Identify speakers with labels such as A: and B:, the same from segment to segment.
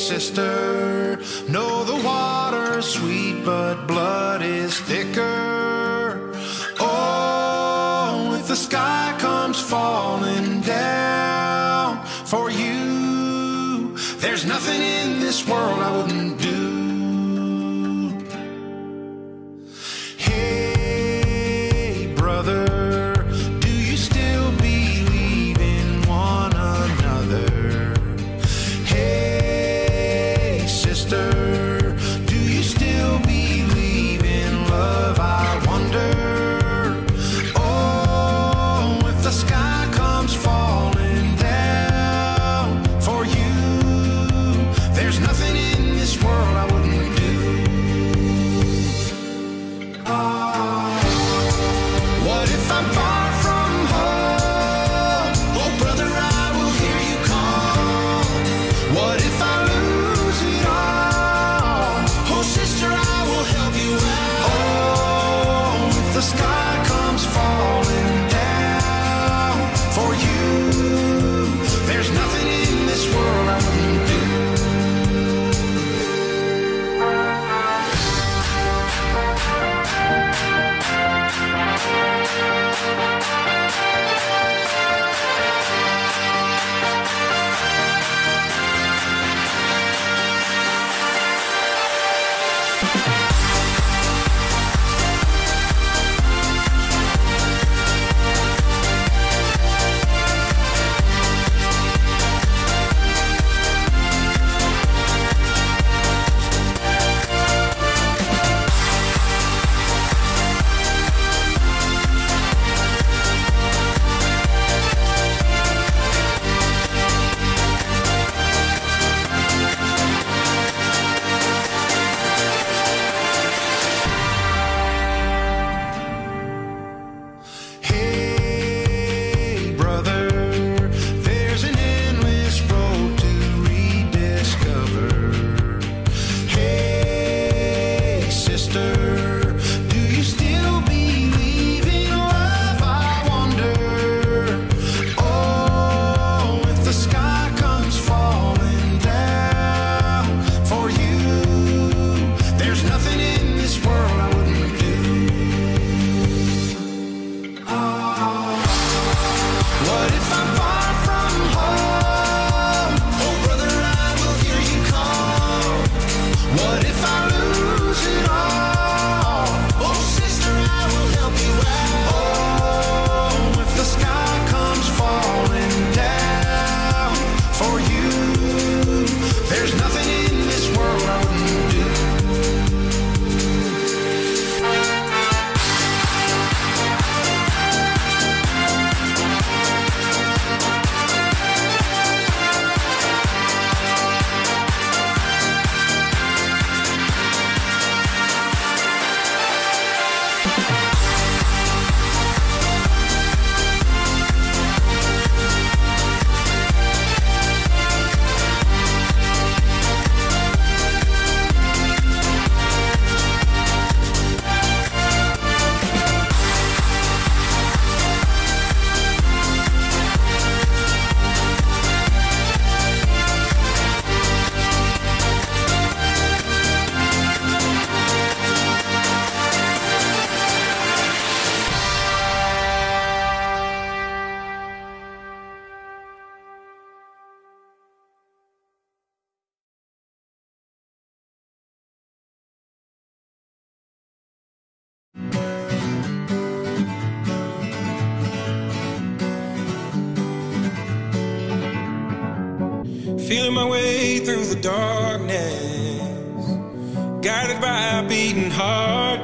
A: sister, know the water's sweet, but blood is thicker. Oh, if the sky comes falling down for you, there's nothing in this world I wouldn't do. Hey, brother, do you still believe in one another? Hey, sister, do you still believe in love? I wonder. Oh, if the sky comes falling down for you, there's nothing in this world I wouldn't do. What if I'm far from home? Oh, brother, I will hear you call. What if I lose it all? Oh, sister, I will help you out. Oh, if the sky comes falling down for you, there's nothing in this world I wouldn't do. Hey, brother, there's an endless road to rediscover. Hey, sister, do you still believe in love? I wonder. Oh, if the sky comes falling down for you, there's nothing in this world I wouldn't do. What if I'm far from home? Oh, brother, I will hear you call. What if I lose it all? Oh, sister, I will help you out. Oh, if the sky comes falling down for you, there's nothing in this world I wouldn't do.
B: Feeling my way through the darkness, guided by a beating heart.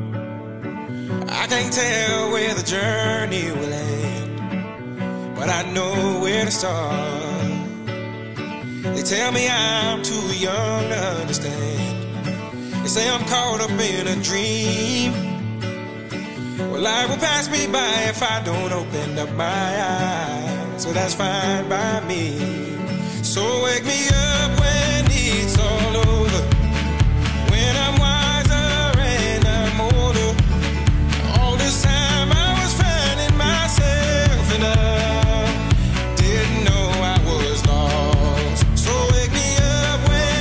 B: I can't tell where the journey will end, but I know where to start. They tell me I'm too young to understand. They say I'm caught up in a dream. Well, life will pass me by if I don't open up my eyes, so that's fine by me. So wake me up when it's all over, when I'm wiser and I'm older. All this time I was finding myself and I didn't know I was lost. So wake me up when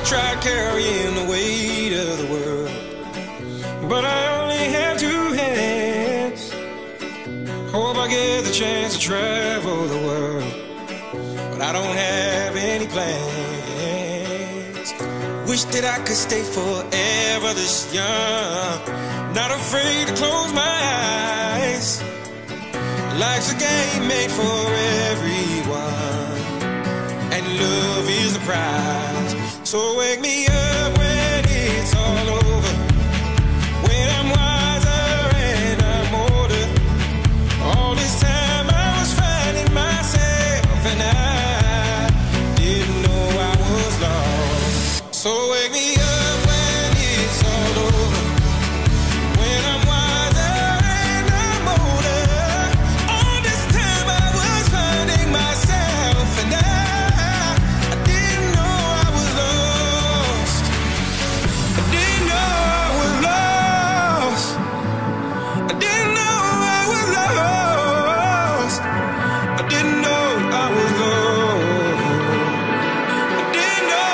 B: tried carrying the weight of the world, but I only have two hands. Hope I get the chance to travel the world, but I don't have any plans. Wish that I could stay forever this young, not afraid to close my eyes. Life's a game made for everyone, and love is the prize. So wake me up when it's all over, when I'm wiser and I'm older. All this time I was finding myself, and I didn't know I was lost. So wake me up when it's all over, when I'm wiser and I'm older. All this time I was finding myself, and I didn't know I was lost. I didn't know I was lost. I didn't know I was lost. I didn't know I was lost. I didn't know.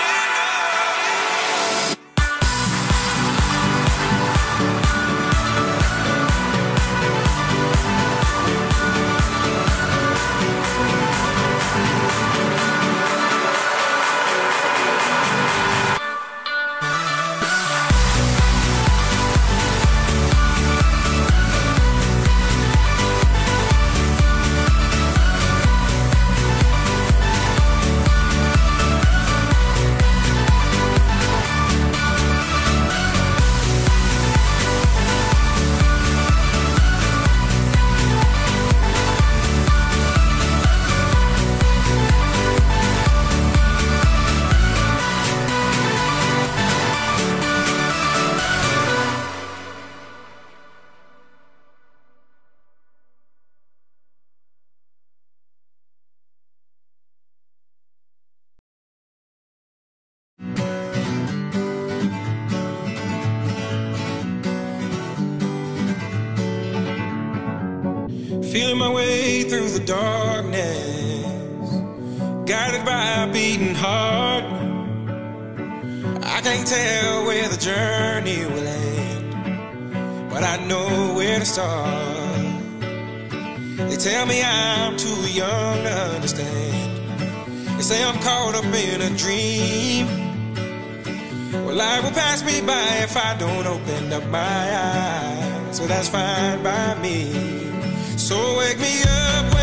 B: Feeling my way through the darkness, guided by a beating heart. I can't tell where the journey will end, but I know where to start. They tell me I'm too young to understand. They say I'm caught up in a dream. Well, life will pass me by if I don't open up my eyes, so that's fine by me. So wake me up